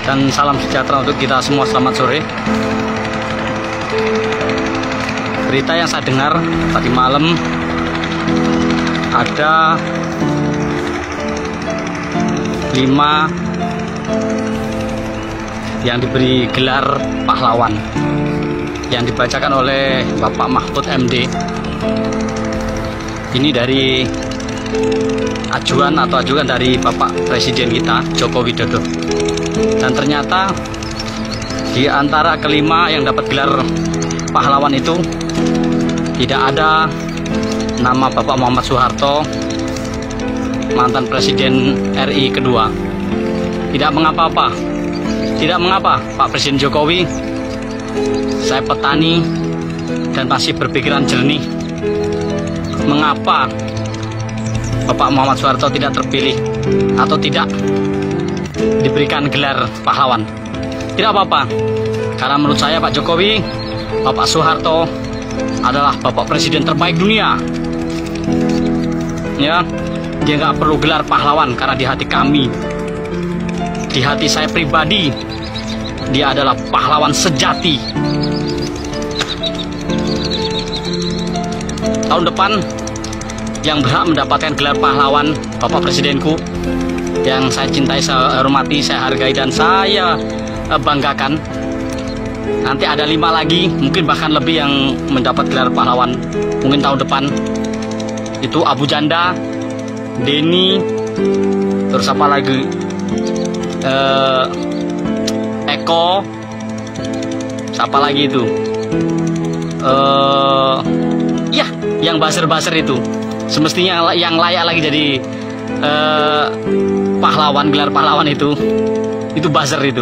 dan salam sejahtera untuk kita semua. Selamat sore. Berita yang saya dengar tadi malam, ada 5 yang diberi gelar pahlawan yang dibacakan oleh Bapak Mahfud MD. Ini dari ajuan dari Bapak Presiden kita Joko Widodo. Dan ternyata di antara kelima yang dapat gelar pahlawan itu tidak ada nama Bapak Muhammad Soeharto, mantan Presiden RI kedua. Tidak mengapa Pak Presiden Jokowi, saya petani dan masih berpikiran jernih. Mengapa Bapak Muhammad Soeharto tidak terpilih atau tidak diberikan gelar pahlawan? Tidak apa-apa, karena menurut saya Pak Jokowi, Bapak Soeharto adalah Bapak Presiden terbaik dunia. Ya, dia nggak perlu gelar pahlawan karena di hati kami, di hati saya pribadi, dia adalah pahlawan sejati. Tahun depan yang berhak mendapatkan gelar pahlawan Bapak Presidenku yang saya cintai, saya hormati, saya hargai, dan saya banggakan. Nanti ada 5 lagi, mungkin bahkan lebih, yang mendapat gelar pahlawan mungkin tahun depan. Itu Abu Janda, Denny, terus apa lagi, Eko, siapa lagi itu, ya, yang buzzer itu. Semestinya yang layak lagi jadi pahlawan, gelar pahlawan itu buzzer itu.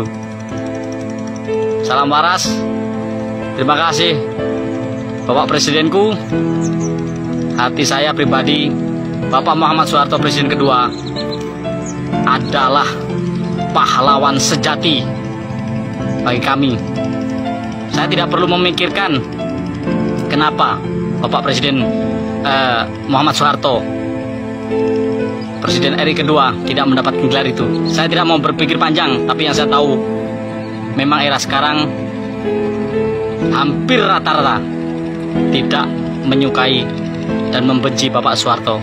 Salam waras. Terima kasih Bapak Presidenku. Hati saya pribadi, Bapak Muhammad Soeharto Presiden kedua adalah pahlawan sejati bagi kami. Saya tidak perlu memikirkan kenapa Bapak Presiden Muhammad Soeharto, Presiden RI kedua, tidak mendapat gelar itu. Saya tidak mau berpikir panjang, tapi yang saya tahu, memang era sekarang hampir rata-rata tidak menyukai dan membenci Bapak Soeharto.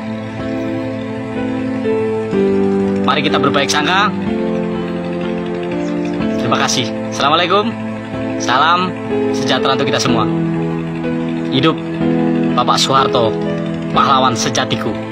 Mari kita berbaik sangka. Terima kasih. Assalamualaikum. Salam sejahtera untuk kita semua. Hidup Bapak Soeharto, pahlawan sejatiku.